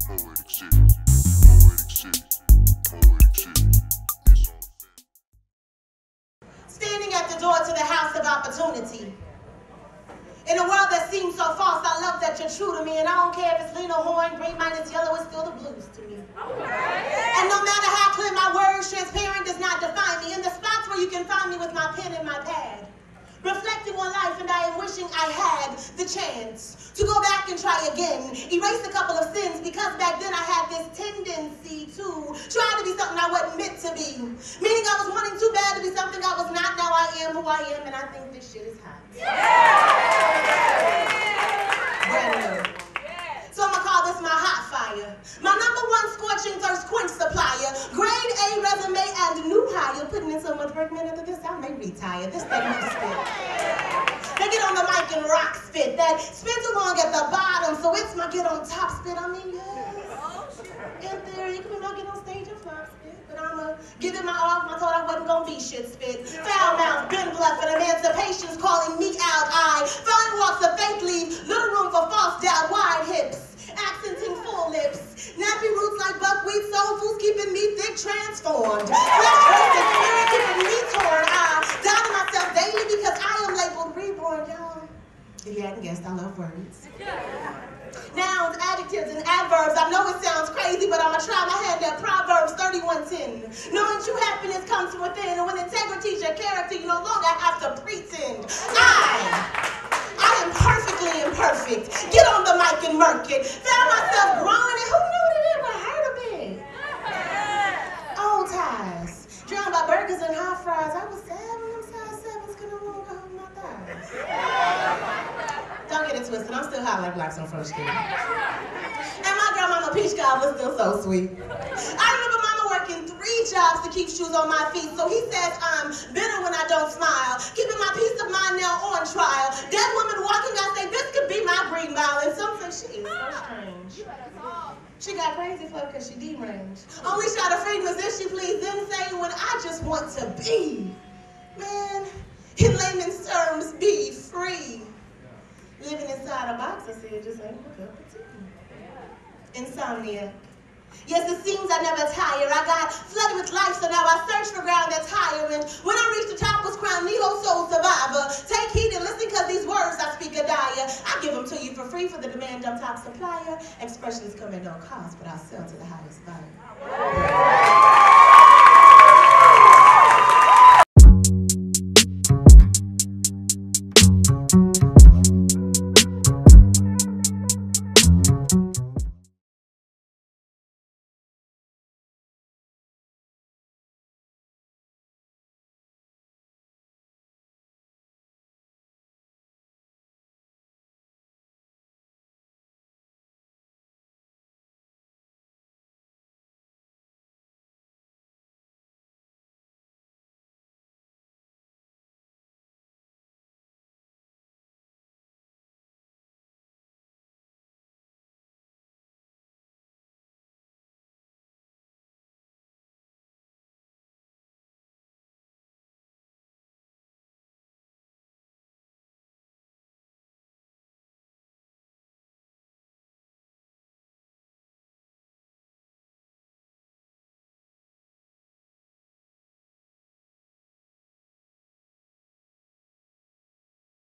Poetic City, Poetic City, Poetic City. Standing at the door to the house of opportunity. In a world that seems so false, I love that you're true to me, and I don't care if it's Lena Horne, green minus yellow, it's still the blues to me. And no matter how clear my words, transparent does not define me. In the spots where you can find me with my pen and my pad, reflecting on life, and I am wishing I had the chance to go back and try again. Erase a couple of sins, because back then I had this tendency to try to be something I wasn't meant to be. Meaning I was wanting too bad to be something I was not. Now I am who I am, and I think this shit is hot. Brand new. So I'm gonna call this my hot fire. My #1 scorching thirst quench supplier. Grade A resume and new hire. Putting in so much work, man, after this I may retire. This thing moves spit. They get on the mic and rock spit. That spin too long at the bottom, so it's my get on top spit. I mean, yes. In theory, you can not get on stage and flop spit, but I'ma give it my all. I thought I wasn't gonna be shit spit. Foul mouth, been bluff, and emancipation's calling me out. I fine walks of faith leave, little room for false doubt, wide hips, accenting full lips, nappy roots like buckwheat, soul food's keeping me thick, transformed. Flesh twisted spirit keeping me torn. I die to myself daily because I am labeled reborn, y'all. If you hadn't guessed, I love words. Nouns, adjectives, and adverbs. I know it sounds crazy, but I'ma try my hand at Proverbs 31:10. Knowing true happiness comes from within, and when integrity's your character, you no longer have to pretend. I am perfectly imperfect. Get on the mic and murk it. Found myself growing, and who knew that it would hurt a bit? Old ties. Drowned by burgers and hot fries. I was sad when them size 7s could no longer hold my thighs. Don't get it twisted, I'm still hot like blacks on First Street. And my girl Mama Peach God was still so sweet. I remember Mama working 3 jobs to keep shoes on my feet, so he says I'm bitter when I don't smile, keeping my peace of mind now on trial. Dead woman walking, I say this could be my green mile, and some say she is so strange. She got crazy for because she deranged. Only shot of freedom is if she please, then saying when I just want to be. Man, in layman's terms, be free. Living inside a box, I said, just ain't a cup of tea. Insomnia. Yes, it seems I never tire. I got flooded with life, so now I search for ground that's higher. And when I reach the top, was crowned Neo Soul Survivor. Take heed and listen, because these words I speak are dire. I give them to you for free for the demand I'm top supplier. Expressions come at no cost, but I sell to the highest buyer.